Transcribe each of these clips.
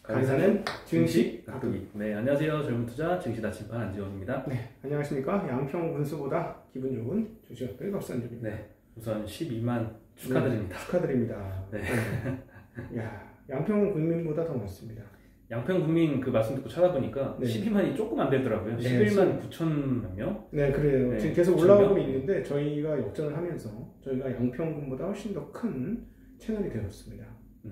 강사는 증시 각도기. 네, 안녕하세요. 젊은 투자 증시 나침반 안지원입니다. 네, 안녕하십니까. 양평 군수보다 기분 좋은 조지혁 박사님입니다. 네, 우선 12만 축하드립니다. 네, 축하드립니다. 네. 야, 양평 국민보다 더 많습니다. 양평 국민 그 말씀 듣고 찾아보니까 네. 12만이 조금 안 되더라고요. 네, 11만 9천 몇 명? 네, 그래요. 네, 지금 계속 올라오고 9,000명? 있는데 저희가 역전을 하면서 저희가 양평군보다 훨씬 더 큰 채널이 되었습니다.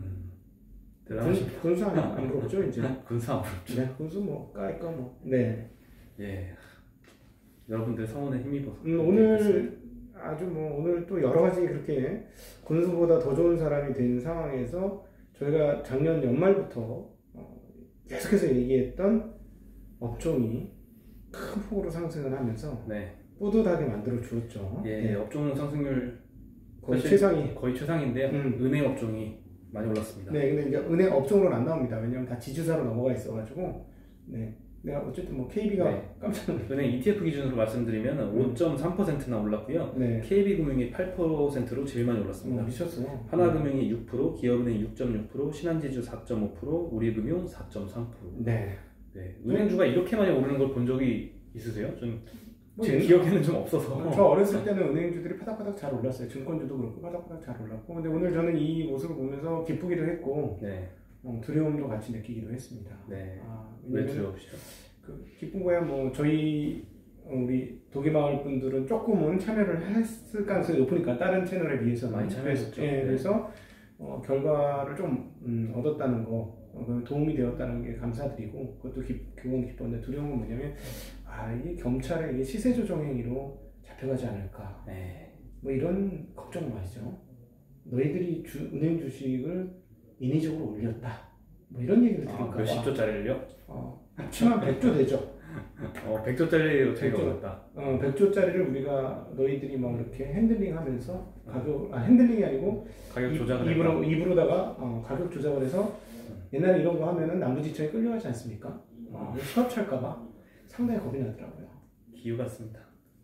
대단하십니다. 군수 안 부럽죠, 이제? 군수 안 부럽죠. 네, 군수 뭐 까이까 뭐. 네. 예, 여러분들 성원에 힘입어서 오늘 아주 뭐 오늘 또 여러 가지 그렇게 군수보다 더 좋은 사람이 된 상황에서 저희가 작년 연말부터 계속해서 얘기했던 업종이 큰 폭으로 상승을 하면서 네, 뿌듯하게 만들어 주었죠. 예, 네. 업종 상승률 거의 사실 최상위. 거의 최상인데요. 은행 업종이 많이 올랐습니다. 네, 근데 이제 은행 업종으로는 안 나옵니다. 왜냐하면 다 지주사로 넘어가 있어가지고. 네. 내가 어쨌든 뭐 KB가 네. 깜짝 놀랐어요. 은행 ETF 기준으로 말씀드리면 5.3%나 올랐고요. 네. KB금융이 8%로 제일 많이 올랐습니다. 미쳤어. 하나금융이 6%, 기업은행이 6.6%, 신한지주 4.5%, 우리금융 4.3%. 네. 네, 은행주가 이렇게 많이 오르는 걸 본 적이 있으세요? 좀 뭐 제 기억에는 좀 없어서. 저 어렸을 때는 은행주들이 파닥파닥 잘 올랐어요. 증권주도 그렇고 파닥파닥 잘 올랐고. 근데 오늘 저는 이 모습을 보면서 기쁘기도 했고 네, 두려움도 같이 느끼기도 했습니다. 네. 왜 왜냐면 두려우시죠? 그 기쁜 거야 뭐 저희 우리 도계마을 분들은 조금은 참여를 했을 가능성이 높으니까 다른 채널에 비해서는 많이 참여했었죠. 예, 네. 그래서 결과를 좀 얻었다는 거 도움이 되었다는 게 감사드리고 그것도 그건 기뻤는데 두려운 건 뭐냐면 이게 경찰의 이게 시세 조정 행위로 잡혀가지 않을까 네. 뭐 이런 걱정 말이죠. 너희들이 은행 주식을 인위적으로 올렸다 뭐 이런 얘기를 들을까 봐 몇십 조짜리를요? 합치면 100조 되죠. 100조짜리로 저희가 100조. 올랐다. 100조짜리를 우리가 너희들이 막 이렇게 핸들링 하면서 핸들링이 아니고 가격 조작을 입으로다가 가격 조작을 해서 옛날에 이런 거 하면은 남부지청에 끌려가지 않습니까? 수갑 찰까봐 상당히 겁이 나더라고요. 기우 같습니다.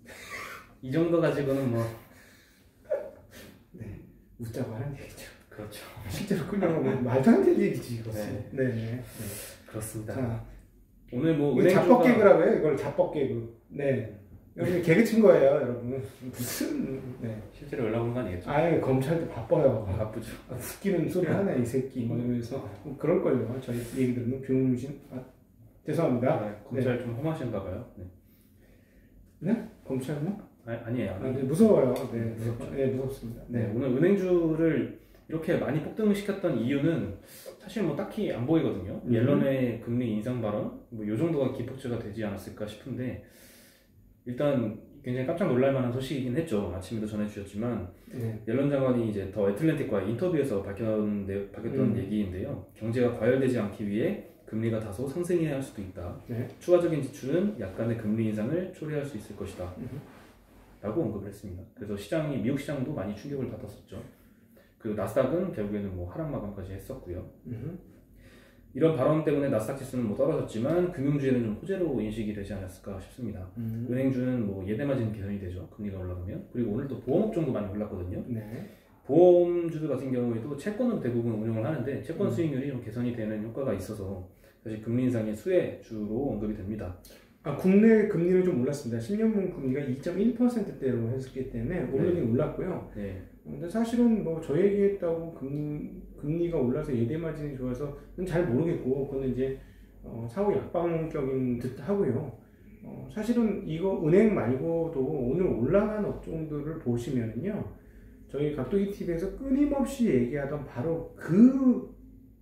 이 정도 가지고는 뭐 네, 웃자고 하는 얘기죠. 그렇죠. 실제로 끌려가면 말도 안 되는 얘기지 이것은. 네. 그렇습니다. 자, 오늘 뭐 이거 잡법 개그라고 해요. 이걸 잡법 개그. 네. 여러분 개그 친 거예요, 여러분. 무슨 실제로 연락 온 거 아니겠죠? 검찰도 바빠요. 바쁘죠. 웃기는 소리 하네 이 새끼 뭐 이러면서 그럴 거예요. 저희 얘기 들으면 병신. 죄송합니다. 네, 검찰 좀 험하신가 봐요. 네. 네? 검찰요? 아니에요. 네, 무서워요. 네, 무섭죠. 네, 무섭습니다. 네, 오늘 은행주를 이렇게 많이 폭등을 시켰던 이유는 사실 뭐 딱히 안 보이거든요. 옐런의 금리 인상 발언, 뭐 요 정도가 기폭제가 되지 않았을까 싶은데 일단 굉장히 깜짝 놀랄 만한 소식이긴 했죠. 아침에도 전해주셨지만 옐런 장관이 이제 더 애틀랜틱과의 인터뷰에서 밝혔던 얘기인데요. 경제가 과열되지 않기 위해 금리가 다소 상승해야 할 수도 있다. 추가적인 지출은 약간의 금리 인상을 초래할 수 있을 것이다. 라고 언급을 했습니다. 그래서 미국 시장도 많이 충격을 받았었죠. 그 나스닥은 결국에는 뭐 하락 마감까지 했었고요. 이런 발언 때문에 나스닥 지수는 뭐 떨어졌지만 금융주에는 좀 호재로 인식이 되지 않았을까 싶습니다. 은행주는 뭐 예대마진 개선이 되죠. 금리가 올라가면. 그리고 오늘 또 보험업종도 많이 올랐거든요. 보험주들 같은 경우에도 채권으로 대부분 운용을 하는데 채권 수익률이 좀 개선이 되는 효과가 있어서 사실 금리 인상의 수혜주로 언급이 됩니다. 국내 금리는 좀 올랐습니다. 10년물 금리가 2.1%대로 했기 때문에 오르긴 올랐고요. 근데 사실은 뭐 저 얘기했다고 금리가 올라서 예대 마진이 좋아서 잘 모르겠고 그거는 이제 사후 약방적인 듯 하고요. 사실은 이거 은행 말고도 오늘 올라간 업종들을 보시면요. 저희 각도기 TV에서 끊임없이 얘기하던 바로 그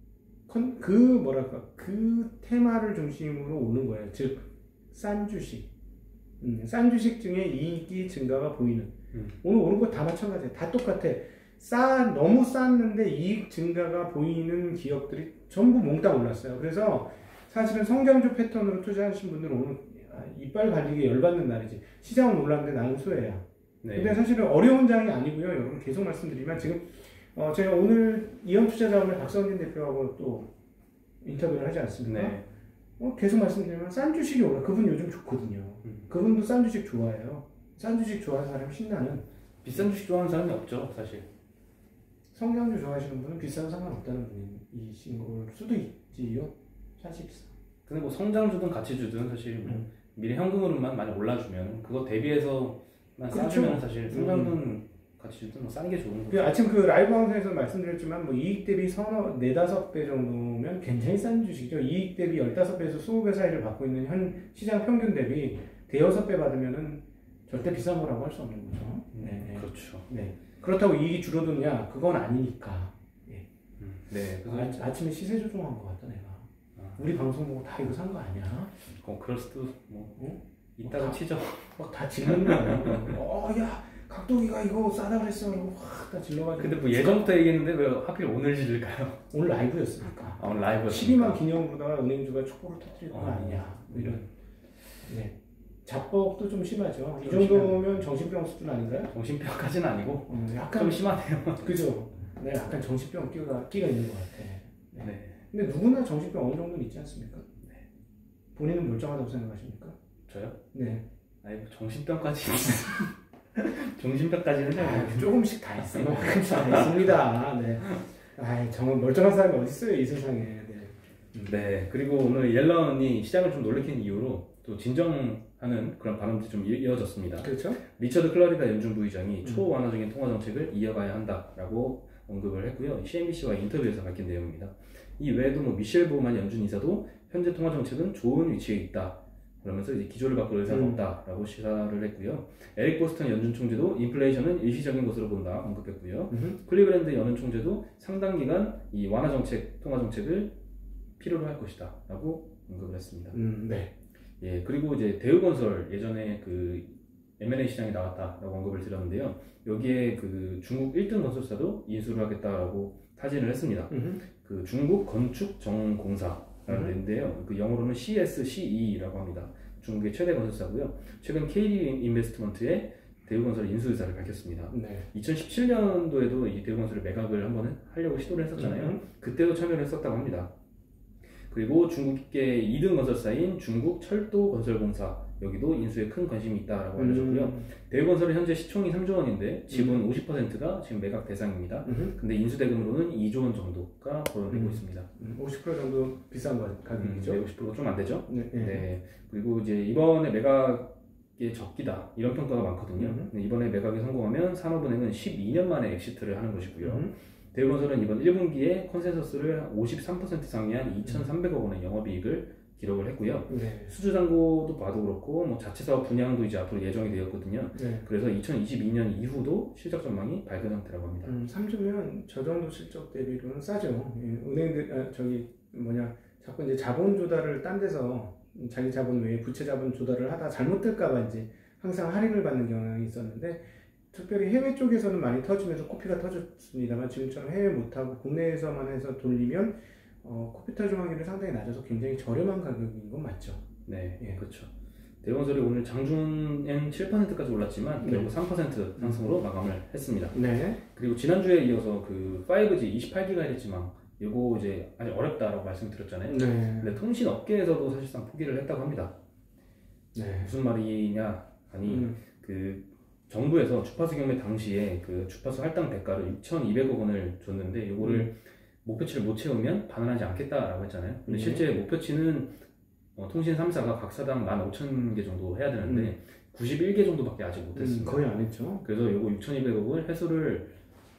테마를 중심으로 오는 거예요. 즉 싼 주식. 싼 주식 중에 이익이 증가가 보이는. 오늘 오른 거 다 마찬가지예요. 다 똑같아. 너무 쌌는데 이익 증가가 보이는 기업들이 전부 몽땅 올랐어요. 그래서 사실은 성장주 패턴으로 투자하신 분들은 오늘 이빨 갈리게 열받는 날이지. 시장은 올랐는데 나는 수혜야. 근데 사실은 어려운 장이 아니고요. 여러분 계속 말씀드리면 지금 제가 오늘 이현투자자원의 박성진 대표하고 또 인터뷰를 하지 않습니까? 계속 말씀드리면 싼 주식이 올라. 그분 요즘 좋거든요. 그분도 싼 주식 좋아해요. 싼 주식 좋아하는 사람 신나는. 비싼 주식 좋아하는 사람이 없죠, 사실. 성장주 좋아하시는 분은 비싼 상관없다는 분이신 걸 수도 지요 사실상. 근데 뭐 성장주든 가치주든 사실 뭐 미래 현금으로만 많이 올라주면 그거 대비해서만 싸주면 그렇죠. 사실 성장주든 가치주든 뭐 싸는 게 좋은 거죠. 그 아침 그 라이브 방송에서 말씀드렸지만 뭐 이익 대비 서너 4-5배 정도면 굉장히 싼 주식이죠. 이익 대비 15배에서 20배 사이를 받고 있는 현 시장 평균 대비 대여섯 배 받으면은 절대 비싼 거라고 할 수 없는 거죠. 네. 그렇죠. 네. 그렇다고 이익이 줄어드냐? 그건 아니니까. 예. 네. 그래서 아침에 시세 조종한 것 같다 내가. 우리 방송 보고 다 이거 산 거 아니야? 그럴 수도 뭐 이따가 치죠. 막 다 질르는 거야. 야 각도기가 이거 싸다 그랬어. 확 다 질러가지고. 근데 뭐 예전부터 얘기했는데 왜 하필 오늘 질릴까요? 오늘 라이브였으니까. 오늘 라이브였으니까. 12만 기념으로다가 은행주가 촛불을 터뜨릴 거 아니냐. 뭐 이런. 네. 자뻑도 좀 심하죠. 이 정도면 정신병 수준 아닌가요? 정신병까지는 아니고 약간 좀 심하네요. 그죠? 네, 약간 정신병 끼가 있는 것 같아. 네. 네. 근데 누구나 정신병 어느 정도는 있지 않습니까? 네. 본인은 멀쩡하다고 생각하십니까? 저요? 네. 아니 뭐 정신병까지 정신병까지는 조금씩 다 있어요. 조금씩 다 있습니다. 네. 정말 멀쩡한 사람이 어디 있어요 이 세상에. 네. 네. 그리고 오늘 옐런이 시장을 좀 놀래킨 이유로 또 진정하는 그런 발언들이 좀 이어졌습니다. 그렇죠? 리처드 클러리다 연준 부의장이 초완화적인 통화 정책을 이어가야 한다라고 언급을 했고요. CNBC와 인터뷰에서 밝힌 내용입니다. 이 외에도 뭐 미셸 보만 연준 이사도 현재 통화 정책은 좋은 위치에 있다. 그러면서 이제 기조를 바꿀 의사가 없다라고 시사를 했고요. 에릭 보스턴 연준 총재도 인플레이션은 일시적인 것으로 본다 언급했고요. 클리브랜드 연은 총재도 상당 기간 이 완화 정책, 통화 정책을 필요로 할 것이다라고 언급을 했습니다. 네. 예, 그리고 이제 대우건설 예전에 그 M&A 시장에 나왔다라고 언급을 드렸는데요. 여기에 그 중국 1등 건설사도 인수를 하겠다라고 타진을 했습니다. 그 중국 건축정공사라는 데인데요. 그 영어로는 CSCE라고 합니다. 중국의 최대 건설사고요. 최근 KD 인베스트먼트에 대우건설 인수 의사를 밝혔습니다. 네. 2017년도에도 이 대우건설을 매각을 한번 하려고 시도를 했었잖아요. 그때도 참여를 했었다고 합니다. 그리고 중국계 2등 건설사인 중국 철도건설공사 여기도 인수에 큰 관심이 있다라고 알려졌고요. 대우건설은 현재 시총이 3조 원인데 지분 50%가 지금 매각 대상입니다. 근데 인수 대금으로는 2조 원 정도가 거론되고 있습니다. 50% 정도 비싼 가격이죠? 네, 50%가 좀 안 되죠? 네. 네. 그리고 이제 이번에 매각의 적기다 이런 평가가 많거든요. 이번에 매각에 성공하면 산업은행은 12년 만에 엑시트를 하는 것이고요. 대우건설은 이번 1분기에 컨센서스를 53% 상회한 2,300억 원의 영업이익을 기록을 했고요. 네. 수주잔고도 봐도 그렇고 뭐 자체 사업 분양도 이제 앞으로 예정이 되었거든요. 네. 그래서 2022년 이후도 실적 전망이 밝은 상태라고 합니다. 3주면 저 정도 실적 대비로는 싸죠. 은행들 자꾸 이제 자본 조달을 딴 데서 자기 자본 외에 부채 자본 조달을 하다 잘못될까봐 이제 항상 할인을 받는 경향이 있었는데. 특별히 해외 쪽에서는 많이 터지면서 코피가 터졌습니다만 지금처럼 해외 못하고 국내에서만 해서 돌리면 코피 터질 확률이 상당히 낮아서 굉장히 저렴한 가격인 건 맞죠. 네, 예. 그렇죠. 대우건설이 오늘 장중엔 7%까지 올랐지만 결국 3% 상승으로 마감을 했습니다. 네. 그리고 지난주에 이어서 그 5G 28GHz 지망 이거 이제 아직 어렵다라고 말씀드렸잖아요. 네. 근데 통신 업계에서도 사실상 포기를 했다고 합니다. 네. 무슨 말이냐? 아니 그 정부에서 주파수 경매 당시에 그 주파수 할당 대가를 6,200억 원을 줬는데 이거를 목표치를 못 채우면 반환하지 않겠다라고 했잖아요. 근데 실제 목표치는 통신 3사가 각 사당 15,000개 정도 해야 되는데 91개 정도밖에 아직 못했습니다. 거의 안 했죠. 그래서 이거 6,200억을 회수를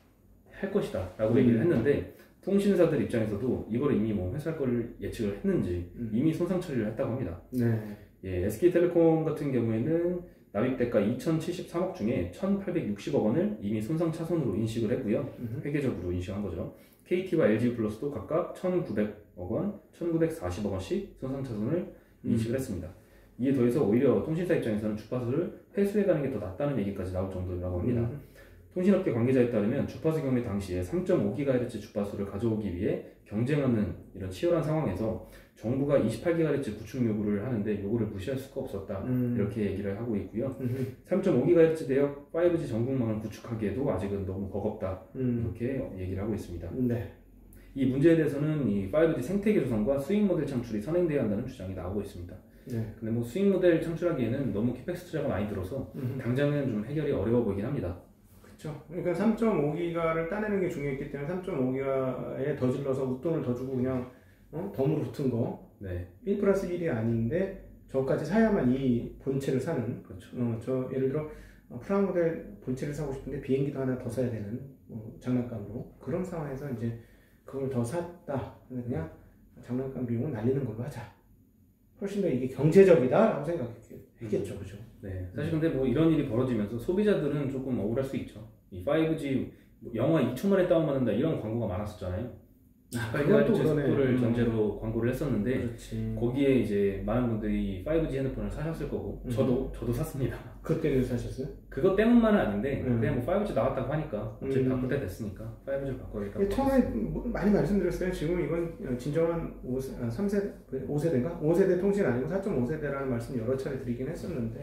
할 것이다 라고 얘기를 했는데 통신사들 입장에서도 이걸 이미 뭐 회수할 걸 예측을 했는지 이미 손상 처리를 했다고 합니다. 네. 예, SK텔레콤 같은 경우에는 납입대가 2,073억 중에 1,860억 원을 이미 손상 차손으로 인식을 했고요. 회계적으로 인식한 거죠. KT와 LG플러스도 각각 1,900억 원, 1,940억 원씩 손상 차손을 인식을 했습니다. 이에 더해서 오히려 통신사 입장에서는 주파수를 회수해가는 게 더 낫다는 얘기까지 나올 정도라고 합니다. 통신업계 관계자에 따르면 주파수 경매 당시에 3.5GHz 주파수를 가져오기 위해 경쟁하는 이런 치열한 상황에서 정부가 28GHz 구축 요구를 하는데 이거를 무시할 수가 없었다 이렇게 얘기를 하고 있고요. 3.5GHz 대역 5G 전국망을 구축하기에도 아직은 너무 버겁다 이렇게 얘기를 하고 있습니다. 네. 이 문제에 대해서는 이 5G 생태계 조성과 수익 모델 창출이 선행돼야 한다는 주장이 나오고 있습니다. 네. 근데 뭐 수익 모델 창출하기에는 너무 캐펙스 투자가 많이 들어서 당장은 좀 해결이 어려워 보이긴 합니다. 그렇죠. 그러니까 3.5기가를 따내는 게 중요했기 때문에 3.5기가에 더 질러서 웃돈을 더 주고 그냥 덤으로 붙은 거 네. 1 플러스 1이 아닌데 저까지 사야만 이 본체를 사는. 그렇죠. 저 예를 들어 프라모델 본체를 사고 싶은데 비행기도 하나 더 사야 되는 장난감으로 그런 상황에서 이제 그걸 더 샀다. 그냥 장난감 비용은 날리는 걸로 하자. 훨씬 더 이게 경제적이다라고 생각했겠죠, 그죠? 네. 사실 근데 뭐 이런 일이 벌어지면서 소비자들은 조금 억울할 수 있죠. 이 5G 영화 2초만에 다운받는다 이런 광고가 많았었잖아요. 8GHz 속도를 전제로 광고를 했었는데 그렇지. 거기에 이제 많은 분들이 5G 핸드폰을 사셨을 거고 저도 샀습니다. 그때는 사셨어요? 그것 때문만은 아닌데 그냥 뭐 5G 나왔다고 하니까 어차피 바꿀 때 됐으니까 5G를 바꿔야겠다. 처음에 많이 말씀드렸어요. 지금 이건 진정한 5세대인가? 5세대 통신 아니고 4.5세대라는 말씀 여러 차례 드리긴 했었는데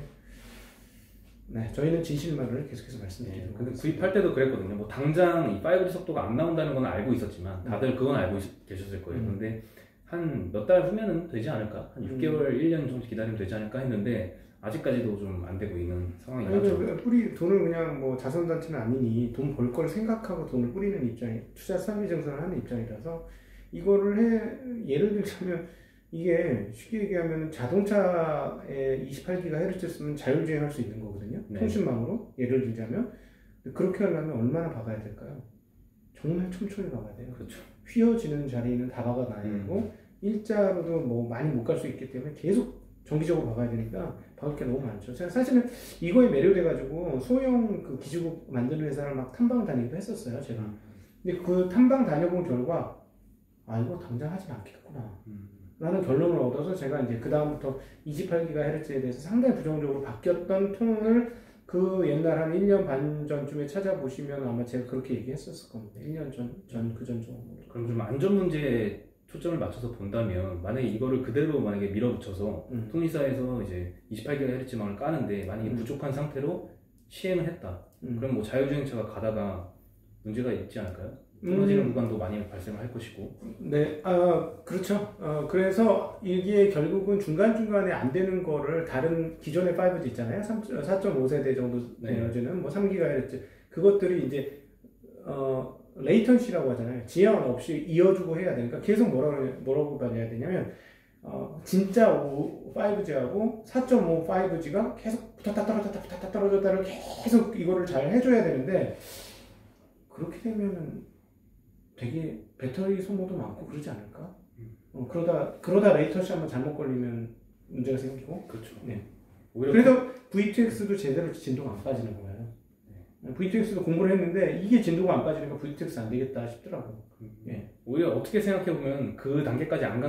네, 저희는 진실만을 계속해서 말씀드리고 근데 구입할 때도 그랬거든요. 뭐 당장 이 5G 속도가 안 나온다는 건 알고 있었지만 다들 그건 알고 계셨을 거예요. 근데 한 몇 달 후면은 되지 않을까? 한 6개월, 1년 정도 기다리면 되지 않을까 했는데 아직까지도 좀 안 되고 있는 상황이 나죠. 돈을 그냥 뭐 자선단체는 아니니 돈 벌 걸 생각하고 돈을 뿌리는 입장이 투자 상위 증설을 하는 입장이라서 이거를 예를 들자면 이게 쉽게 얘기하면 자동차에 28GHz 쓰면 자율주행 할 수 있는 거거든요. 네. 통신망으로 예를 들자면 그렇게 하려면 얼마나 박아야 될까요? 정말 촘촘히 박아야 돼요. 그렇죠. 휘어지는 자리는 다 박아놔야 되고 일자로도 뭐 많이 못 갈 수 있기 때문에 계속 정기적으로 박아야 되니까 박을 게 너무 많죠. 제가 사실은 이거에 매료돼가지고 소형 그 기지국 만드는 회사를 막 탐방 다니기도 했었어요. 제가. 근데 그 탐방 다녀본 결과 이거 당장 하진 않겠구나. 라는 결론을 얻어서 제가 이제 그 다음부터 28GHz에 대해서 상당히 부정적으로 바뀌었던 톤을 그 옛날 한 1년 반 전쯤에 찾아보시면 아마 제가 그렇게 얘기했었을 겁니다. 1년 그 전 정도. 그럼 좀 안전 문제에 초점을 맞춰서 본다면 만약에 이거를 그대로 만약에 밀어붙여서 통신사에서 이제 28GHz망을 까는데 만약에 부족한 상태로 시행을 했다. 그럼 뭐 자율주행차가 가다가 문제가 있지 않을까요? 끊어지는 구간도 많이 발생할 것이고. 네, 그렇죠. 그래서 이게 결국은 중간중간에 안 되는 거를 다른 기존의 5G 있잖아요. 4.5세대 정도 되어지는 뭐 3GHz. 그것들이 이제, 레이턴시라고 하잖아요. 지연 없이 이어주고 해야 되니까 계속 뭐라고 말해야 되냐면, 진짜 5G하고 4.5 5G가 계속 붙었다 떨어졌다를 계속 이거를 잘 해줘야 되는데, 그렇게 되면은 되게 배터리 소모도 많고 그러지 않을까? 그러다 레이턴시 한번 잘못 걸리면 문제가 생기고. 그렇죠. 네. 그래서 VTX도 제대로 진도가 안 빠지는 거예요. VTX도 공부를 했는데 이게 진도가 안 빠지니까 VTX 안 되겠다 싶더라고요. 네. 오히려 어떻게 생각해 보면 그 단계까지 안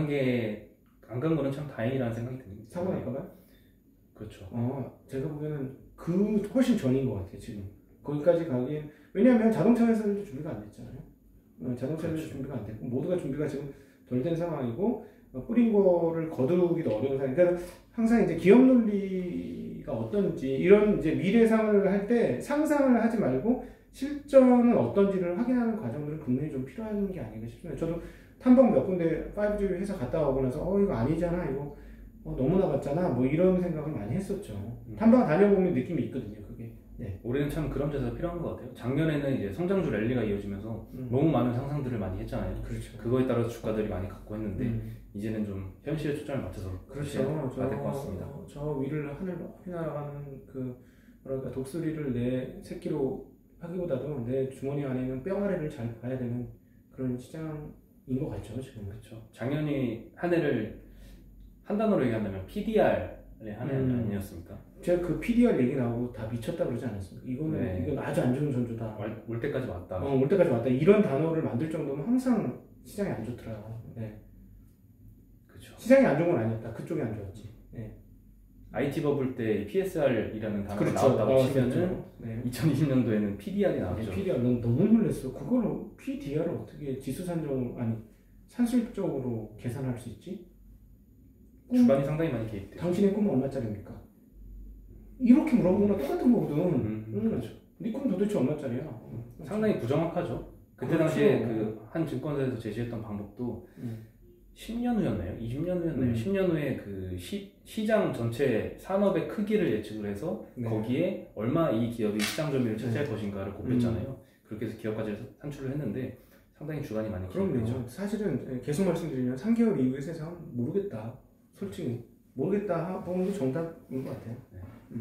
간 거는 참 다행이라는 생각이 듭니다. 사고 날까봐요? 그렇죠. 제가 보기에는 그 훨씬 전인 것 같아요. 지금 거기까지 가기엔 왜냐하면 자동차 회사들도 준비가 안 됐잖아요. 자동차 회사도 준비가 안 됐고 모두가 준비가 지금 덜 된 상황이고 뿌린 거를 거두기도 어려운 상황. 그러니까 항상 이제 기업 논리가 어떤지 이런 이제 미래상을 할 때 상상을 하지 말고 실전은 어떤지를 확인하는 과정들은 분명히 좀 필요한 게 아닌가 싶습니다. 저도 탐방 몇 군데 5G 회사 갔다 오고 나서 이거 아니잖아 이거 너무 나갔잖아 뭐 이런 생각을 많이 했었죠. 탐방 다녀보면 느낌이 있거든요. 그게. 네. 올해는 참 그런 데서 필요한 것 같아요. 작년에는 이제 성장주 랠리가 이어지면서 너무 많은 상상들을 많이 했잖아요. 그렇죠. 그거에 따라서 주가들이 많이 갔고 했는데 이제는 좀 현실에 초점을 맞춰서 그렇죠. 가야 될 것 같습니다. 저 위를 하늘 높이 날아가는 그 뭐랄까 독수리를 내 새끼로 하기보다도 내 주머니 안에 있는 뿅아리를 잘 봐야 되는 그런 시장인 것 같죠 지금. 그렇죠. 작년이 한 해를 한 단어로 얘기한다면 PDR의 한 해 아니었습니까? 제가 그 PDR 얘기 나오고 다 미쳤다 그러지 않았습니까? 이건 아주 안 좋은 전조다. 올 때까지 왔다. 올 때까지 왔다. 이런 단어를 만들 정도면 항상 시장이 안 좋더라고요. 네. 그렇죠. 시장이 안 좋은 건 아니었다. 그쪽이 안 좋았지. 네. IT 버블 때 PSR이라는 단어가 그렇죠. 나왔다고 치면은 네. 2020년도에는 PDR이 나왔죠. PDR 너무 놀랐어. 그걸 PDR을 어떻게 지수 산술적으로 계산할 수 있지? 주관이 상당히 많이 개입돼요. 당신의 꿈은 얼마짜리입니까? 이렇게 물어보는 거랑 똑같은 거거든. 그렇죠. 네 꿈은 도대체 얼마짜리야? 상당히 부정확하죠. 그때 그렇죠. 당시에 그 한 증권사에서 제시했던 방법도 10년 후였나요? 20년 후였나요? 10년 후에 그 시장 전체 산업의 크기를 예측을 해서 거기에 얼마 이 기업이 시장 점유율을 차지할 것인가를 곱했잖아요. 그렇게 해서 기업까지 산출을 했는데 상당히 주관이 많이 그럼요. 기울죠. 사실은 계속 말씀드리면 3개월 이후의 세상은 모르겠다. 솔직히 모르겠다 하는 게 정답인 것 같아요. 네.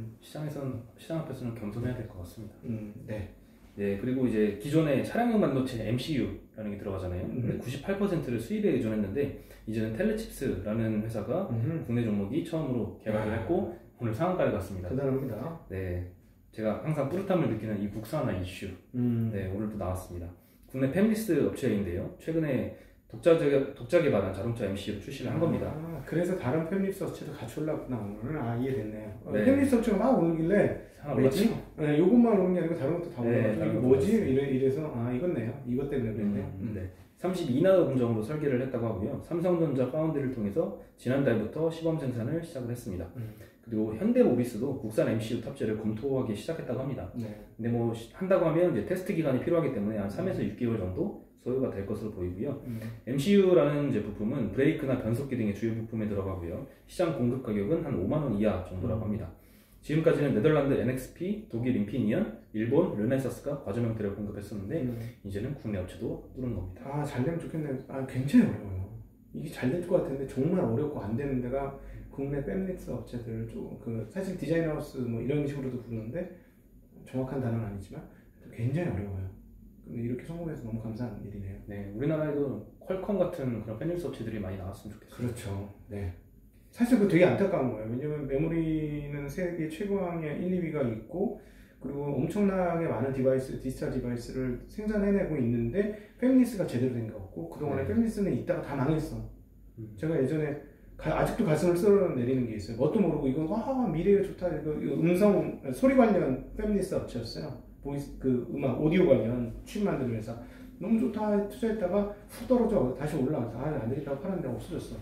시장 앞에서는 겸손해야 될 것 같습니다. 네. 네, 그리고 이제 기존의 차량용 반도체 MCU라는 게 들어가잖아요. 98%를 수입에 의존했는데 이제는 텔레칩스라는 회사가 국내 종목이 처음으로 개발을 했고 오늘 상한가에 갔습니다. 대단합니다. 네, 제가 항상 뿌듯함을 느끼는 이 국산화 이슈. 네, 오늘도 나왔습니다. 국내 팹리스 업체인데요. 최근에 독자 개발한 자동차 MCU 출시를 한 겁니다. 그래서 다른 팹리스 업체도 같이 올랐구나 오늘. 이해됐네요. 네. 팹리스 업체가 막 오르길래 뭐지? 네, 요것만 오른 게 아니고 다른 것도 다 올라가지고 네, 이게 뭐지? 이래서 이건네요. 이것 때문에 그랬네요. 네. 32나노 공정으로 설계를 했다고 하고요. 삼성전자 파운드를 통해서 지난달부터 시범 생산을 시작을 했습니다. 그리고 현대모비스도 국산 MCU 탑재를 검토하기 시작했다고 합니다. 네. 근데 뭐 한다고 하면 이제 테스트 기간이 필요하기 때문에 한 3에서 6개월 정도 소요가 될 것으로 보이고요. MCU라는 이제 부품은 브레이크나 변속기 등의 주요 부품에 들어가고요. 시장 공급 가격은 한 5만 원 이하 정도라고 합니다. 지금까지는 네덜란드 NXP, 독일 인피니언, 일본 르네사스가 과점 형태를 공급했었는데 이제는 국내 업체도 뚫은 겁니다. 잘 되면 좋겠네요. 굉장히 어려워요. 이게 잘 될 것 같은데 정말 어렵고 안 되는 데가 국내 팹리스 업체들 사실 디자인하우스 뭐 이런 식으로도 부르는데 정확한 단어는 아니지만 굉장히 어려워요. 근데 이렇게 성공해서 너무 감사한 일이네요. 네, 우리나라에도 퀄컴 같은 그런 팹리스 업체들이 많이 나왔으면 좋겠어요. 그렇죠. 네. 사실 그 되게 안타까운 거예요. 왜냐면 메모리는 세계 최고의 1, 2위가 있고 그리고 엄청나게 많은 디지털 디바이스를 생산해내고 있는데 팹리스가 제대로 된 게 없고 그동안에 팹리스는 있다가 다 망했어. 제가 예전에 아직도 가슴을 쓸어내리는 게 있어요. 뭣도 모르고 이건 미래에 좋다. 이거 음성 소리 관련 팹리스 업체였어요. 음악 오디오 관련 칩 만드는 회사. 너무 좋다 투자했다가 훅 떨어져 다시 올라가서 안 되겠다고 팔았는데 없어졌어.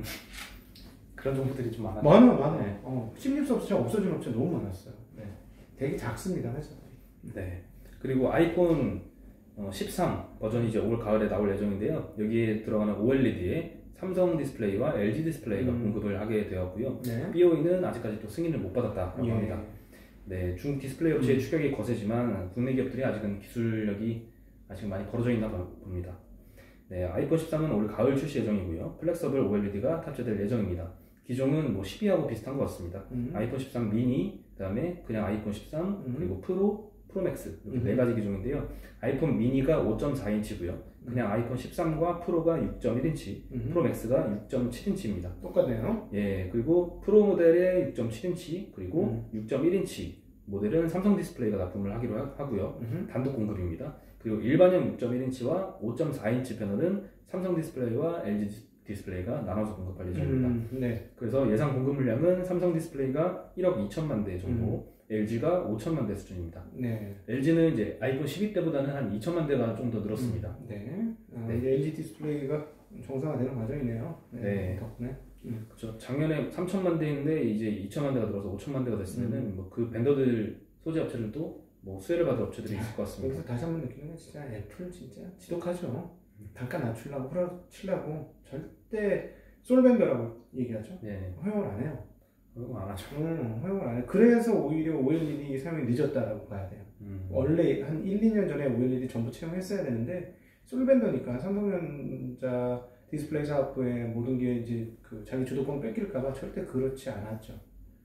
그런 정보들이 좀 많아요. 많아. 네. 칩립스 업체가 없어진 업체 너무 많았어요. 네. 되게 작습니다 회사들이. 네. 그리고 아이폰 13 버전이 이제 올 가을에 나올 예정인데요. 여기에 들어가는 OLED에 삼성 디스플레이와 LG 디스플레이가 공급을 하게 되었고요. 네. BOE는 아직까지 또 승인을 못 받았다고 합니다. 네, 중국 디스플레이 업체의 추격이 거세지만 국내 기업들이 아직은 기술력이 아직 많이 벌어져 있나 봅니다. 네, 아이폰 13은 올 가을 출시 예정이고요. 플렉서블 OLED가 탑재될 예정입니다. 기종은 뭐 12하고 비슷한 것 같습니다. 아이폰 13 미니, 그다음에 그냥 아이폰 13, 그리고 프로맥스 이렇게 네 가지 기종인데요. 아이폰 미니가 5.4인치고요. 그냥 아이폰 13과 프로가 6.1인치, 프로맥스가 6.7인치입니다. 똑같네요. 예, 그리고 프로 모델의 6.7인치, 그리고 6.1인치 모델은 삼성 디스플레이가 납품을 하기로 하고요. 단독 공급입니다. 그리고 일반형 6.1인치와 5.4인치 패널은 삼성 디스플레이와 LG 디스플레이가 나눠서 공급할 예정입니다. 네. 그래서 예상 공급 물량은 삼성 디스플레이가 1억 2천만 대 정도, LG가 5천만 대 수준입니다. 네. LG는 이제 아이폰 12 때보다는 한 2천만 대가 좀 더 늘었습니다. 네. 이제 LG 디스플레이가 정상화되는 과정이네요. 네. 덕분에. 그렇죠. 작년에 3천만 대인데 이제 2천만 대가 늘어서 5천만 대가 됐으면은 뭐 그 벤더들 소재 업체들도 뭐 수혜를 받을 업체들이 있을 것 같습니다. 여기서 다시 한번 느끼는 건 진짜 애플 진짜 지독하죠. 단가 낮추려고 후려치려고 절대 솔벤더라고 얘기하죠. 네. 허용을 안 해요. 허용 안 하죠. 허용을 안 해요. 그래서 오히려 OLED 사용이 늦었다라고 봐야 돼요. 원래 한 1, 2년 전에 OLED 전부 채용했어야 되는데 솔벤더니까 삼성전자 디스플레이 사업부의 모든 게 이제 자기 주도권 뺏길까봐 절대 그렇지 않았죠.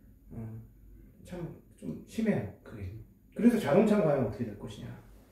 참 좀 심해요 그게. 그래서 자동차는 과연 어떻게 될 것이냐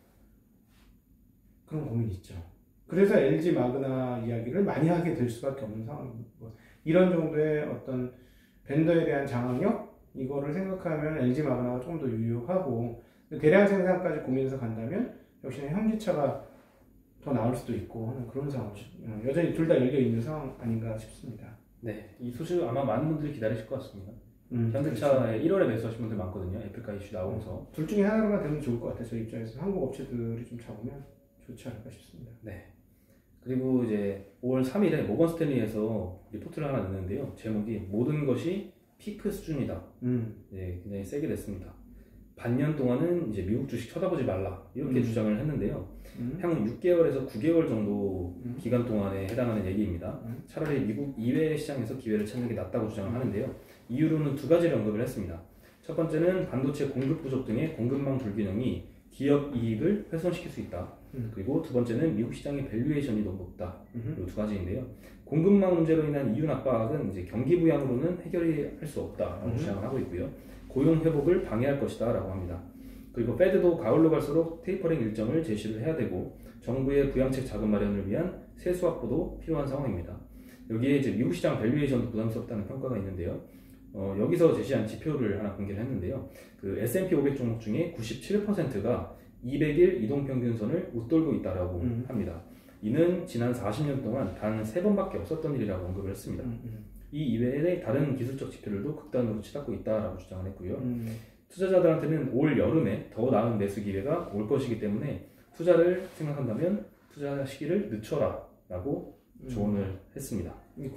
그런 고민이 있죠. 그래서 LG 마그나 이야기를 많이 하게 될 수밖에 없는 상황이고, 이런 정도의 어떤 벤더에 대한 장악력 이거를 생각하면 LG 마그나가 조금 더 유효하고 대량 생산까지 고민해서 간다면 역시나 현기차가 더 나을 수도 있고 하는 그런 상황이죠. 여전히 둘 다 열려 있는 상황 아닌가 싶습니다. 네, 이 소식 아마 많은 분들이 기다리실 것 같습니다. 현대차에 1월에 매수하신 분들 많거든요. 애플카 이슈 나오면서. 둘 중에 하나로만 되면 좋을 것 같아요. 저희 입장에서 한국 업체들이 좀 잡으면 좋지 않을까 싶습니다. 네. 그리고 이제 5월 3일에 모건 스탠리에서 리포트를 하나 냈는데요. 제목이 모든 것이 피크 수준이다. 네, 굉장히 세게 냈습니다. 반년 동안은 이제 미국 주식 쳐다보지 말라 이렇게 주장을 했는데요. 향후 6개월에서 9개월 정도 기간 동안에 해당하는 얘기입니다. 차라리 미국 이외의 시장에서 기회를 찾는 게 낫다고 주장을 하는데요. 이유로는 두 가지를 언급을 했습니다. 첫 번째는 반도체 공급 부족 등의 공급망 불균형이 기업 이익을 훼손시킬 수 있다. 그리고 두 번째는 미국 시장의 밸류에이션이 너무 높다. 이 두 가지인데요. 공급망 문제로 인한 이윤 압박은 이제 경기 부양으로는 해결이 할 수 없다라고 주장을 하고 있고요. 고용 회복을 방해할 것이다라고 합니다. 그리고 페드도 가을로 갈수록 테이퍼링 일정을 제시를 해야 되고 정부의 부양책 자금 마련을 위한 세수 확보도 필요한 상황입니다. 여기에 이제 미국 시장 밸류에이션도 부담스럽다는 평가가 있는데요. 여기서 제시한 지표를 하나 공개를 했는데요. 그 S&P 500 종목 중에 97%가 200일 이동평균선을 웃돌고 있다라고 합니다. 이는 지난 40년 동안 단 3번밖에 없었던 일이라고 언급을 했습니다. 이 이외에 다른 기술적 지표들도 극단으로 치닫고 있다라고 주장을 했고요. 투자자들한테는 올 여름에 더 나은 매수 기회가 올 것이기 때문에 투자를 생각한다면 투자 시기를 늦춰라 라고 조언을 했습니다.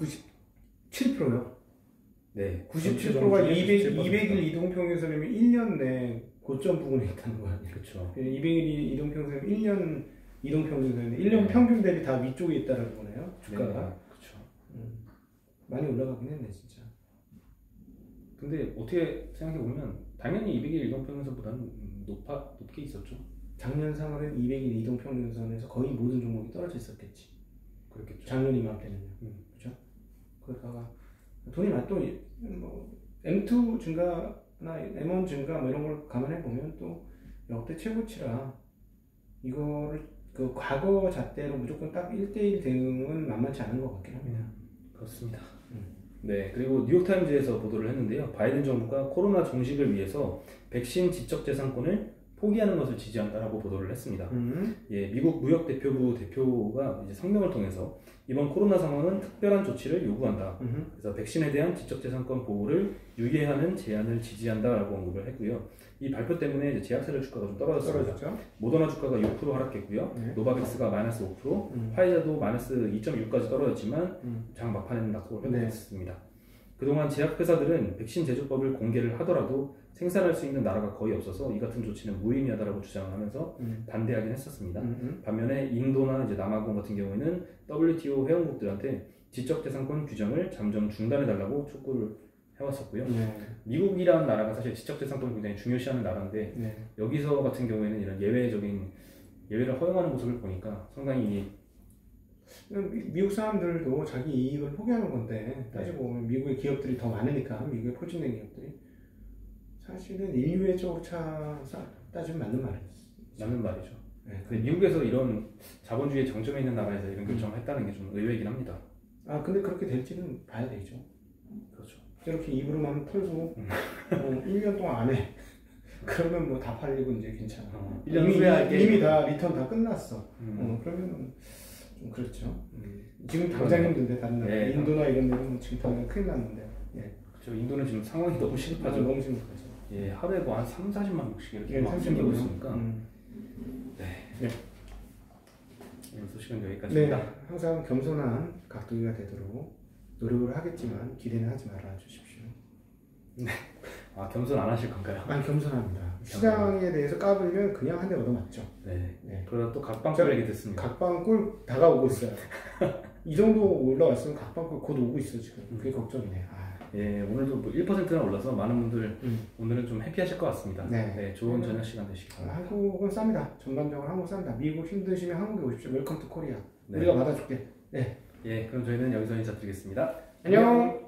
97%요? 네. 97%가 200일 이동평균선이면 1년 내 고점 부근에 있다는 거 아니에요? 그렇죠. 200일 이동평균선이면 1년 이동평균선인데 1년 평균 대비 다 위쪽에 있다는 거네요. 주가가. 네, 그렇죠. 많이 올라가긴 했네 진짜. 근데 어떻게 생각해보면 당연히 200일 이동평균선보다는 높게 있었죠. 작년 3월엔 200일 이동평균선에서 거의 모든 종목이 떨어져 있었겠지. 그렇겠죠. 작년 이맘때는요. 그렇죠? 그러다가 돈이 또 뭐 M2 증가나 M1 증가 뭐 이런 걸 감안해 보면 또 역대 최고치라 이거를 그 과거 잣대로 무조건 딱 1대1 대응은 만만치 않은 것 같긴 합니다. 그렇습니다. 네, 그리고 뉴욕타임즈에서 보도를 했는데요. 바이든 정부가 코로나 종식을 위해서 백신 지적재산권을 포기하는 것을 지지한다라고 보도를 했습니다. 예, 미국 무역대표부 대표가 이제 성명을 통해서 이번 코로나 상황은 특별한 조치를 요구한다. 그래서 백신에 대한 지적재산권 보호를 유예하는 제안을 지지한다라고 언급을 했고요. 이 발표 때문에 이제 제약사들 주가가 좀 떨어졌습니다. 모더나 주가가 6% 하락했고요. 노바백스가 마이너스 5%, 화이자도 마이너스 2.6까지 떨어졌지만 장 막판에는 낙폭을 회복했습니다. 그동안 제약회사들은 백신 제조법을 공개를 하더라도 생산할 수 있는 나라가 거의 없어서 이 같은 조치는 무의미하다라고 주장을 하면서 반대하긴 했었습니다. 반면에 인도나 이제 남아공 같은 경우에는 WTO 회원국들한테 지적재산권 규정을 잠정 중단해달라고 촉구를 해왔었고요. 미국이라는 나라가 사실 지적재산권을 굉장히 중요시하는 나라인데 여기서 같은 경우에는 이런 예외를 허용하는 모습을 보니까 상당히 미국 사람들도 자기 이익을 포기하는 건데 따지고 보면 미국의 기업들이 더 많으니까 미국에 포진된 기업들이 사실은 인류애적으로 따지면 맞는 말이죠. 네. 근데 미국에서 이런 자본주의 정점에 있는 나라에서 이런 결정을 했다는 게 좀 의외이긴 합니다. 근데 그렇게 될지는 봐야 되죠. 그렇죠. 이렇게 입으로만 풀고 1년 동안 안 해. 그러면 뭐 다 팔리고 이제 괜찮아. 이미 다 리턴 다 끝났어. 그러면 좀 그렇죠. 지금 당장 힘든데 다른 나라 인도나 이런 데는 지금 당장 큰일 났는데. 그렇죠. 인도는 지금 상황이 너무 심각하죠. 너무 심각하죠. 예, 하루에 뭐 한 30~40만 명씩 이렇게 막 생기고 있으니까. 네. 오늘 소식은 여기까지입니다. 네, 항상 겸손한 각도기가 되도록 노력을 하겠지만 기대는 하지 말아 주십시오. 네. 겸손 안 하실 건가요? 겸손합니다. 시장에 대해서 까불면 그냥 한 대 얻어맞죠. 네. 그러다 또 각방꿀에게 됐습니다. 각방꿀 다가오고 있어요. 이 정도 올라왔으면 각방꿀 곧 오고 있어 지금. 그게 걱정이네. 예, 오늘도 뭐 1%나 올라서 많은 분들 오늘은 좀 해피하실 것 같습니다. 네, 좋은 저녁 시간 되시기 바랍니다. 한국은 쌉니다. 전반적으로 한국 쌉니다. 미국 힘드시면 한국에 오십시오. 웰컴 투 코리아. 우리가 받아줄게. 예, 그럼 저희는 여기서 인사드리겠습니다. 안녕.